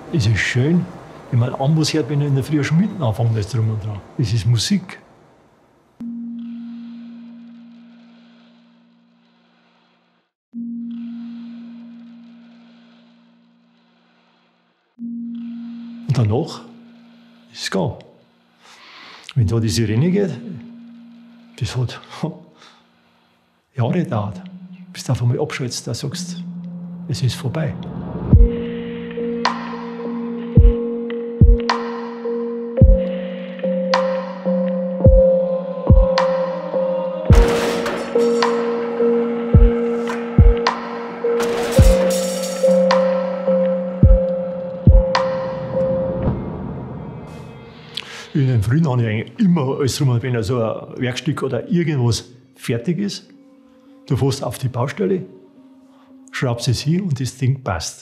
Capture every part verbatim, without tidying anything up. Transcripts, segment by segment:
Es ist schön, wenn man an was hört, wenn er in der Früh schon mitten anfängt, alles drum und dran. Es ist Musik. Und danach ist es gegangen. Wenn da die Sirene geht, das hat Jahre gedauert, bis du auf einmal abschaltest, da sagst, es ist vorbei. In den Frühen habe ich eigentlich immer alles rum, wenn so ein Werkstück oder irgendwas fertig ist. Du fährst auf die Baustelle, schraubst es hin und das Ding passt.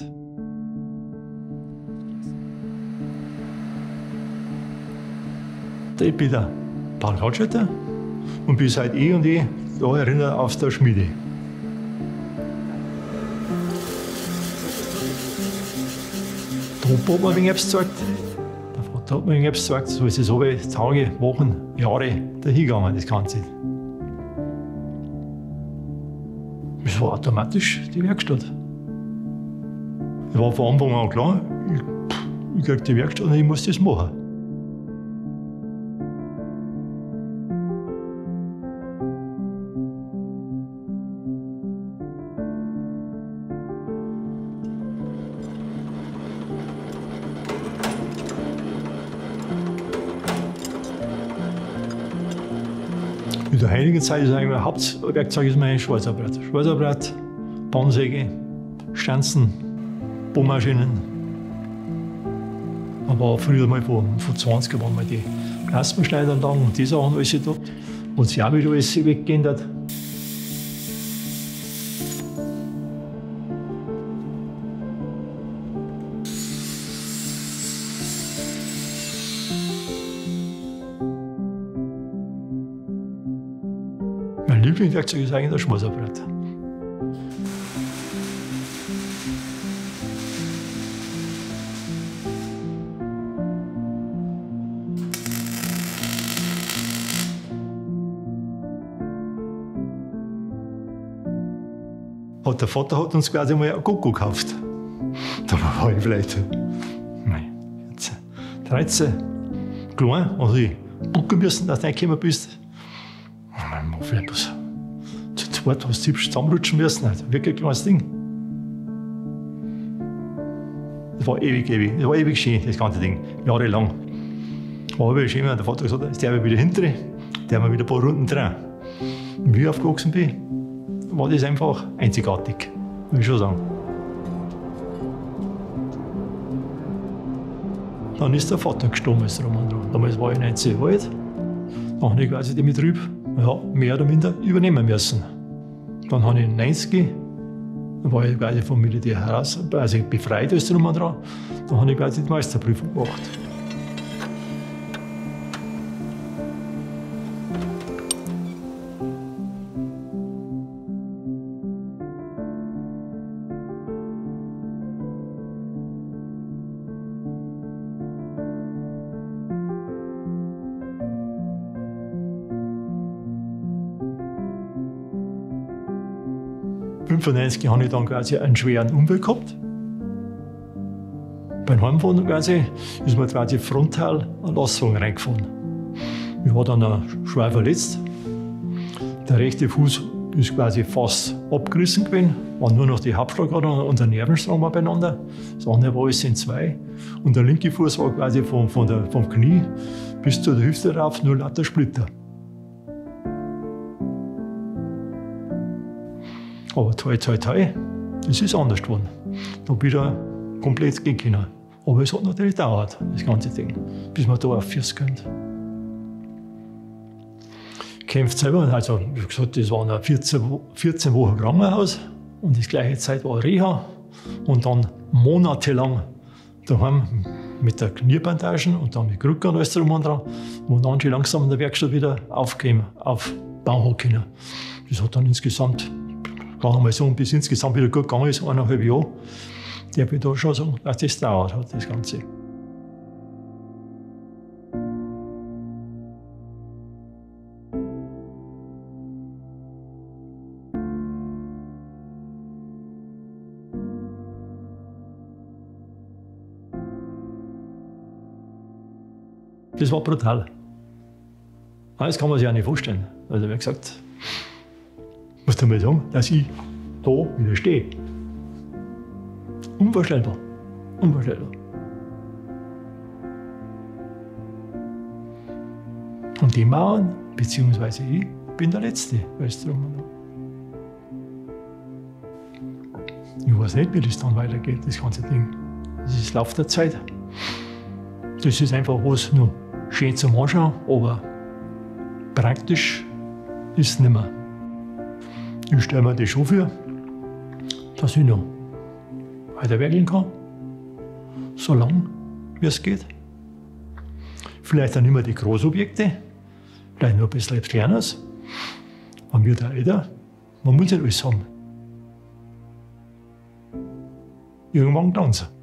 Ich bin der Paul Krautschalter und bin seit eh und eh da erinnert aus der Schmiede. Der Opa hat mir ein wenig etwas gezeigt. Da hat man irgendwas gesagt, so ist es alle Tage, Wochen, Jahre dahingegangen, das Ganze. Es war automatisch die Werkstatt. Es war von Anfang an klar, ich, ich kriege die Werkstatt und ich muss das machen. In der heutigen Zeit ist eigentlich mein Hauptwerkzeug ist mein Schwarzarbeit. Schwarzarbeit, Bahnsäge, Stanzen, Bohrmaschinen. Aber früher mal vor, vor zwanzig waren mal die Plasmaschneidanlagen und die Sachen alles da. Hat sich auch wieder alles weggeändert. Mein Lieblingswerkzeug ist eigentlich der Schwarzarbeit. Hat der Vater hat uns quasi mal ein Koko gekauft. Da war ich vielleicht dreizehn, klein, und ich bucken müssen, dass du reingekommen bist. Man muss vielleicht was zu zweit was hübsch zusammenrutschen müssen. Also wirklich ein kleines Ding. Das war ewig, ewig. Das war ewig schön, das ganze Ding. Jahrelang. War ewig schön, wenn der Vater gesagt hat, der wieder hinter, der wir wieder ein paar Runden drehen. Und wie ich aufgewachsen bin, war das einfach einzigartig, will ich schon sagen. Dann ist der Vater gestorben, als drum und dran. Damals war ich neunzehn Jahre alt. Dann habe ich quasi den Betrieb ja, mehr oder minder übernehmen müssen. Dann habe ich neunzig, dann war ich quasi vom Militär heraus, also befreit, als drum und dran. Dann habe ich quasi die Meisterprüfung gemacht. neunzehnhundertfünfundneunzig habe ich dann quasi einen schweren Unfall gehabt. Beim Heimfahren quasi ist mir quasi frontal ein Lastwagen reingefahren. Ich war dann schwer verletzt. Der rechte Fuß ist quasi fast abgerissen gewesen, war nur noch die Hauptschlagader und der Nervenstrang war beieinander. Das andere war alles in zwei. Und der linke Fuß war quasi von, von der, vom Knie bis zur Hüfte rauf nur lauter Splitter. Aber toi, toi, toi, es ist anders geworden. Da bin ich komplett gehen können. Aber es hat natürlich gedauert, das ganze Ding, bis man da auf Füße kommt. Kämpft selber, also wie gesagt, das waren vierzehn, vierzehn Wochen Krankenhaus und die gleiche Zeit war Reha und dann monatelang daheim mit der Kniebandagen und dann mit Krücken und alles drum und dran, wo dann schon langsam in der Werkstatt wieder aufgehen, aufbauen können. Das hat dann insgesamt, kann man mal sagen, bis insgesamt wieder gut gegangen ist, eineinhalb Jahre. darf ich da schon sagen, dass das dauert hat, das Ganze. Das war brutal. Das kann man sich auch nicht vorstellen. Also wie gesagt, ich muss mal sagen, dass ich da wieder stehe. Unvorstellbar. Unvorstellbar. Und die Mauern, beziehungsweise ich, bin der Letzte, alles drum und dran. Ich weiß nicht, wie das dann weitergeht, das ganze Ding. Das ist Lauf der Zeit. Das ist einfach was noch schön zum Anschauen, aber praktisch ist es nicht mehr. Ich stelle mir das schon vor, dass ich noch weiter werkeln kann, so lange wie es geht. Vielleicht auch nicht mehr die Großobjekte, vielleicht noch ein bisschen etwas Kleines. Man wird auch älter, man muss nicht alles haben. Irgendwann dann.